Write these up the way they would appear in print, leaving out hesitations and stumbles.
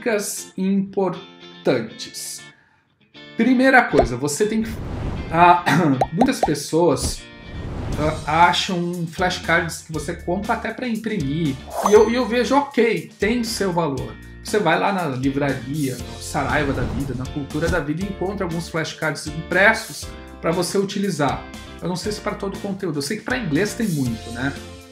Dicas importantes. Primeira coisa, você tem que... muitas pessoas acham flashcards que você compra até para imprimir. E eu vejo, ok, tem seu valor. Você vai lá na livraria, no Saraiva da vida, na Cultura da vida e encontra alguns flashcards impressos para você utilizar. Eu não sei se para todo o conteúdo, eu sei que para inglês tem muito, né?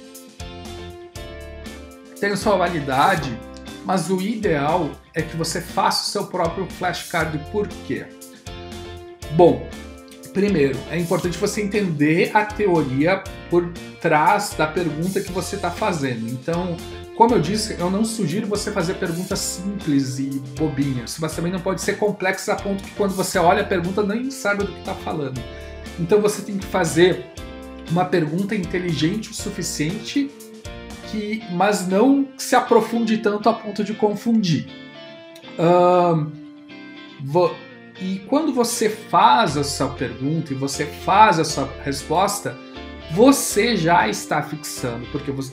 Tem sua validade, mas o ideal é que você faça o seu próprio flashcard. Por quê? Bom, primeiro, é importante você entender a teoria por trás da pergunta que você está fazendo. Então, como eu disse, eu não sugiro você fazer perguntas simples e bobinhas, mas também não pode ser complexa a ponto que quando você olha a pergunta nem sabe do que está falando. Então você tem que fazer uma pergunta inteligente o suficiente, mas não se aprofunde tanto a ponto de confundir. E quando você faz a sua pergunta e você faz a sua resposta, você já está fixando, porque você...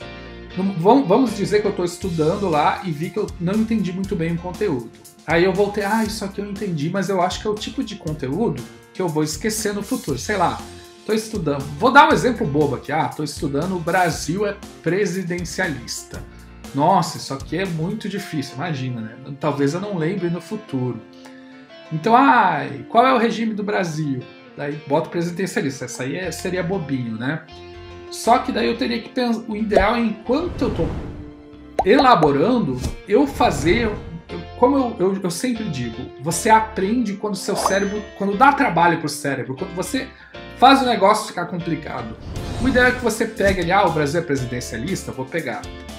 Vamos dizer que eu estou estudando lá e vi que eu não entendi muito bem o conteúdo. Aí eu voltei, isso aqui eu entendi, mas eu acho que é o tipo de conteúdo que eu vou esquecer no futuro. Sei lá, estou estudando... Vou dar um exemplo bobo aqui. Estou estudando o Brasil é presidencialista. Nossa, isso aqui é muito difícil, imagina, né? Talvez eu não lembre no futuro. Então, qual é o regime do Brasil? Daí boto presidencialista. Essa aí seria bobinho, né? Só que daí eu teria que pensar, o ideal é enquanto eu estou elaborando, eu fazer, como eu sempre digo, você aprende quando o seu cérebro, quando dá trabalho para o cérebro, quando você faz o negócio ficar complicado. O ideal é que você pegue ali, o Brasil é presidencialista, vou pegar.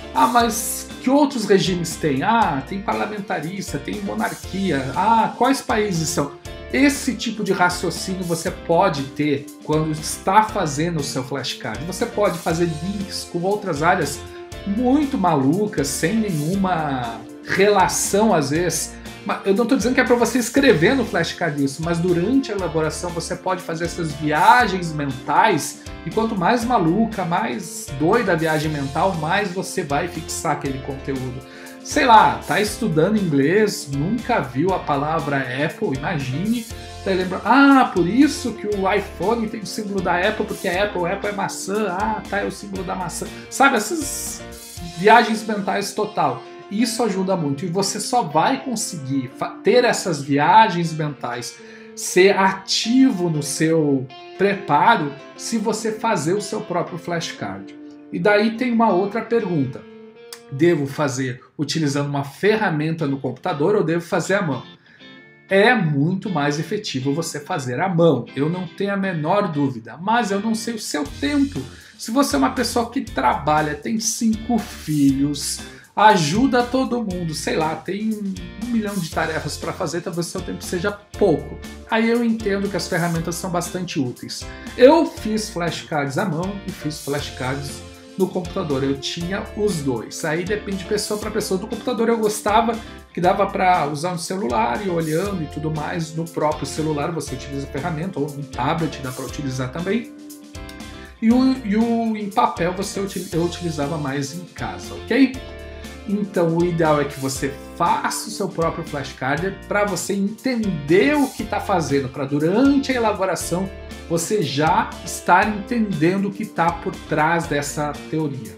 Mas que outros regimes tem? Tem parlamentarista, tem monarquia, quais países são? Esse tipo de raciocínio você pode ter quando está fazendo o seu flashcard. Você pode fazer links com outras áreas muito malucas, sem nenhuma relação às vezes. Eu não estou dizendo que é para você escrever no flashcard isso, mas durante a elaboração você pode fazer essas viagens mentais e quanto mais maluca, mais doida a viagem mental, mais você vai fixar aquele conteúdo. Sei lá, tá estudando inglês, nunca viu a palavra Apple, imagine, daí lembra, por isso que o iPhone tem o símbolo da Apple, porque a Apple é maçã, é o símbolo da maçã. Sabe, essas viagens mentais total. Isso ajuda muito e você só vai conseguir ter essas viagens mentais, ser ativo no seu preparo, se você fazer o seu próprio flashcard. E daí tem uma outra pergunta. Devo fazer utilizando uma ferramenta no computador ou devo fazer à mão? É muito mais efetivo você fazer à mão, eu não tenho a menor dúvida, mas eu não sei o seu tempo. Se você é uma pessoa que trabalha, tem 5 filhos, ajuda todo mundo, sei lá, tem 1 milhão de tarefas para fazer, talvez o seu tempo seja pouco. Aí eu entendo que as ferramentas são bastante úteis. Eu fiz flashcards à mão e fiz flashcards no computador, eu tinha os dois. Aí depende de pessoa para pessoa. Do computador eu gostava que dava para usar no celular e olhando e tudo mais. No próprio celular você utiliza a ferramenta, ou no tablet dá para utilizar também. E o em papel eu utilizava mais em casa, ok? Então o ideal é que você faça o seu próprio flashcard para você entender o que está fazendo, para durante a elaboração você já estar entendendo o que está por trás dessa teoria.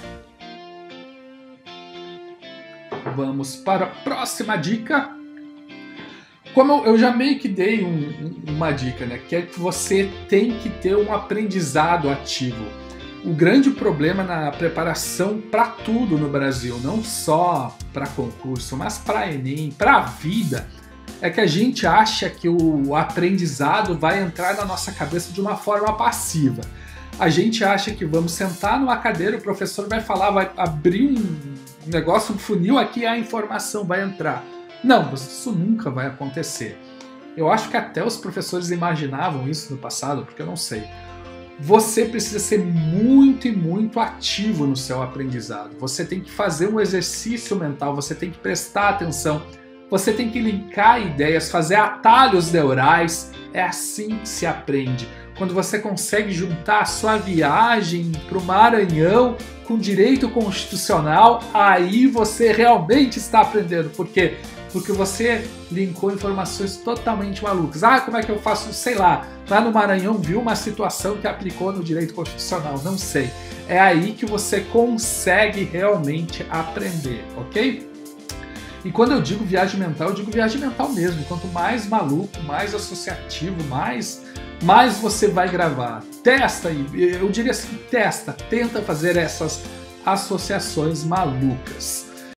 Vamos para a próxima dica. Como eu já meio que dei uma dica, né? Que é que você tem que ter um aprendizado ativo. O grande problema na preparação para tudo no Brasil, não só para concurso, mas para Enem, para a vida, é que a gente acha que o aprendizado vai entrar na nossa cabeça de uma forma passiva. A gente acha que vamos sentar numa cadeira, o professor vai falar, vai abrir um negócio, um funil aqui, a informação vai entrar. Não, isso nunca vai acontecer. Eu acho que até os professores imaginavam isso no passado, porque eu não sei. Você precisa ser muito e muito ativo no seu aprendizado. Você tem que fazer um exercício mental, você tem que prestar atenção, você tem que linkar ideias, fazer atalhos neurais. É assim que se aprende. quando você consegue juntar a sua viagem para o Maranhão com direito constitucional, aí você realmente está aprendendo. Por quê? Porque você linkou informações totalmente malucas. Ah, como é que eu faço? Sei lá, lá no Maranhão viu uma situação que aplicou no direito constitucional, não sei. É aí que você consegue realmente aprender, ok? E quando eu digo viagem mental, eu digo viagem mental mesmo. Quanto mais maluco, mais associativo, mais você vai gravar. Testa aí, eu diria assim, tenta fazer essas associações malucas.